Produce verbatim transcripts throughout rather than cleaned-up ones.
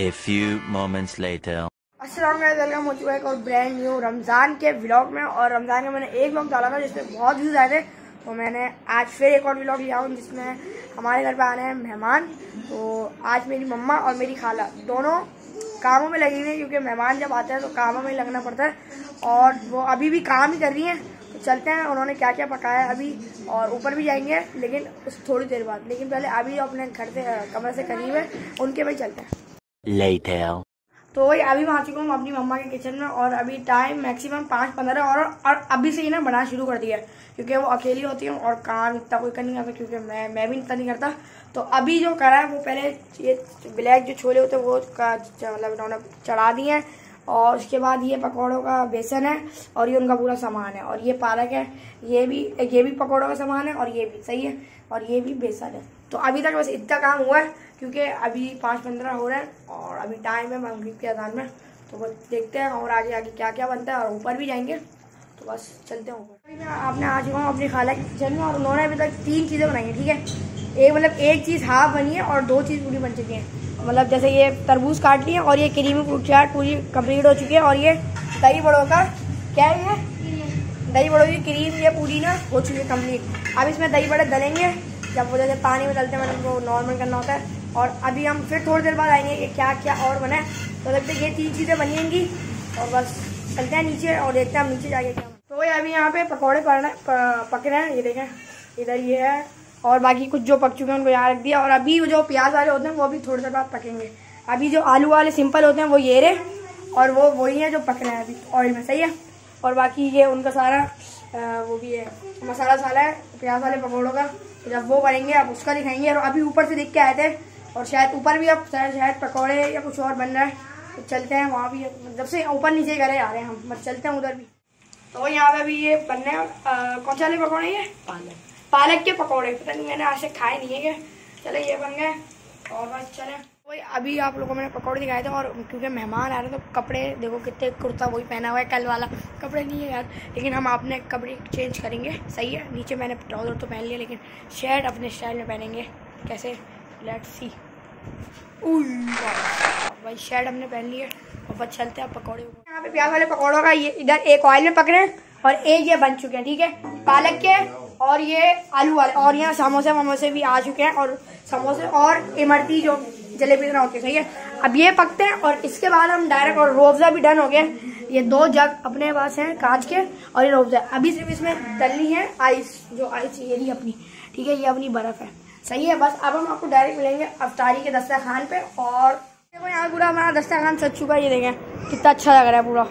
A few moments later. अस्सलाम वालेकुम, welcome हो चुका है एक और ब्रांड न्यू रमज़ान के व्लॉग में। और रमज़ान में मैंने एक व्लॉग डाला था जिसमें बहुत व्यूज़ आए थे, तो मैंने आज फिर एक और व्लॉग लिया हूँ जिसमें हमारे घर पे आने हैं मेहमान। तो आज मेरी मम्मा और मेरी खाला दोनों कामों में लगी हुई है, क्योंकि मेहमान जब आते हैं तो कामों में लगना पड़ता है। और वो अभी भी काम ही कर रही हैं, तो चलते हैं उन्होंने क्या क्या पकाया है अभी, और ऊपर भी जाएंगे लेकिन उस थोड़ी देर बाद। लेकिन पहले अभी अपने घर से कमरे से करीब है उनके भाई चलते हैं। Later. तो वही अभी मैं आ चुका हूँ अपनी मम्मा के किचन में, और अभी टाइम मैक्सिमम पाँच पंद्रह और, और अभी से ही ना बनाना शुरू कर दिया है, क्योंकि वो अकेली होती है और काम इतना कोई कर नहीं करता, क्योंकि मैं मैं भी इतना नहीं करता। तो अभी जो करा है वो पहले ये ब्लैक जो छोले होते हैं वो का मतलब उन्होंने चढ़ा दिए हैं, और उसके बाद ये पकौड़ों का बेसन है और ये उनका पूरा सामान है, और ये पालक है, ये भी ये भी पकौड़ों का सामान है, और ये भी सही है, और ये भी बेसन है। तो अभी तक बस इतना काम हुआ है, क्योंकि अभी पाँच पंद्रह हो रहे हैं और अभी टाइम है मगरिब के अज़ान में। तो बस देखते हैं और आगे आगे क्या क्या बनता है, और ऊपर भी जाएंगे। तो बस चलते हैं ऊपर। अभी मैं आपने आ चुका हूँ अपनी खाला के किचन में, और उन्होंने अभी तक तीन चीज़ें बनाई हैं, ठीक है। एक मतलब एक चीज़ हाफ बनी है और दो चीज़ पूरी बन चुकी हैं। मतलब जैसे ये तरबूज काट लिए और ये क्रीमी फ्रूट चाट पूरी कंप्लीट हो चुकी है, और ये दही बड़ों का क्या है, ये दही बड़ों की क्रीम ये पूरी ना हो चुकी है कम्प्लीट। अब इसमें दही बड़े डलेंगे, जब वो जैसे पानी में डलते हैं मैंने वो नॉर्मल करना होता है। और अभी हम फिर थोड़ी देर बाद आएंगे कि क्या क्या और बना है। तो लगता है ये तीन चीज़ें बनेंगी, और बस चलते हैं नीचे और देखते हैं हम नीचे जाके क्या। तो वही अभी यहाँ पे पकौड़े पड़ना पक रहे हैं, ये देखें इधर ये है, और बाकी कुछ जो पक चुके हैं उनको यहाँ रख दिया। और अभी जो प्याज वाले होते हैं वो अभी थोड़ी देर बाद पकेंगे। अभी जो आलू वाले सिंपल होते हैं वो ये रहे, और वो वही है जो पक रहे हैं अभी ऑयल में, सही है। और बाकी ये उनका सारा आ, वो भी है मसाला साला है प्याज वाले पकौड़ों का। जब वो बनेंगे अब उसका दिखाएंगे। और अभी ऊपर से देख के आए थे, और शायद ऊपर भी अब शायद पकौड़े या कुछ और बन रहा है, तो चलते हैं वहाँ भी। जब से ऊपर नीचे करे आ रहे हैं हम, बस चलते हैं उधर भी। तो यहाँ पे अभी ये बनने कौन से वाले पकौड़े, ये पालक पालक के पकौड़े। पता नहीं मैंने आज से खाए नहीं है, चले ये बन गए और बस चले। वही अभी आप लोगों को मैंने पकौड़े दिखाए थे, और क्योंकि मेहमान आ रहे हैं तो कपड़े देखो कितने, कुर्ता वही पहना हुआ है कल वाला, कपड़े नहीं है यार, लेकिन हम अपने कपड़े चेंज करेंगे, सही है। नीचे मैंने ट्राउजर तो पहन लिया, लेकिन शर्ट अपने स्टाइल में पहनेंगे। कैसे, लेट्स सी। भाई शर्ट हमने पहन ली है, और बस चलते हैं पकौड़े। यहाँ पे प्याज वाले पकौड़ों का ये इधर एक ऑयल में पक रहे हैं, और एक ये बन चुके हैं, ठीक है, पालक के, और ये आलू वाले। और यहाँ समोसे वमोसे भी आ चुके हैं, और समोसे और इमरती जो जलेबी तरह होती है, सही है। अब ये पकते हैं, और इसके बाद हम डायरेक्ट, और रोबजा भी डन हो गया। ये दो जग अपने पास हैं कांच के, और ये रोबजा अभी सिर्फ इसमें डलनी है आइस, जो आइस ये रही अपनी, ठीक है, ये अपनी बर्फ है, सही है। बस अब हम आपको डायरेक्ट मिलेंगे अफ्तारी के दस्तरखान पे। और देखो यहाँ पूरा हमारा दस्तरखान सज चुका है, ये देखें कितना अच्छा लग रहा है पूरा।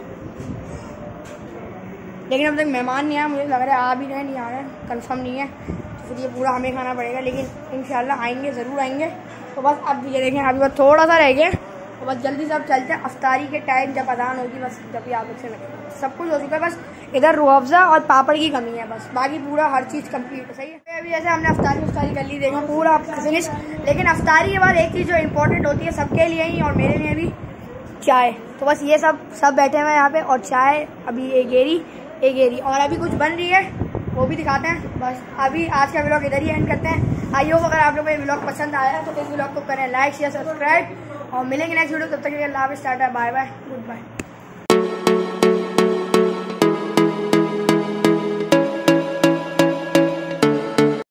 लेकिन अब तक मेहमान नहीं आया, मुझे लग रहा है आ भी रहे नहीं आ रहे, कंफर्म नहीं है, तो फिर ये पूरा हमें खाना पड़ेगा। लेकिन इंशाल्लाह आएंगे, ज़रूर आएंगे। तो बस अब ये देखें अभी बस थोड़ा सा रह गया, तो बस जल्दी से अब चलते हैं अफ्तारी के टाइम, जब अजान होगी, बस जब भी आप लोग से लगे सब कुछ हो चुका है। बस इधर रुअफ़ज़ा और पापड़ की कमी है, बस बाकी पूरा हर चीज़ कंप्लीट है, सही है। अभी जैसे हमने अफ्तारी उफ्तारी कर ली, देखो पूरा फिनिश। लेकिन अफ्तारी के बाद एक चीज़ जो इम्पोर्टेंट होती है सबके लिए ही, और मेरे लिए भी, चाय। तो बस ये सब सब बैठे हुए हैं यहाँ पे, और चाय अभी एक गेरी एक गेरी और अभी कुछ बन रही है, वो भी दिखाते हैं। बस अभी आज का व्लॉग इधर ही एंड करते हैं। आई होप अगर आप लोगों को ये व्लॉग पसंद आया है तो इस व्लॉग को करें लाइक शेयर सब्सक्राइब, और मिलेंगे नेक्स्ट वीडियो। तब तक के लिए अल्लाह हाफ़िज़, tata bye bye, good bye.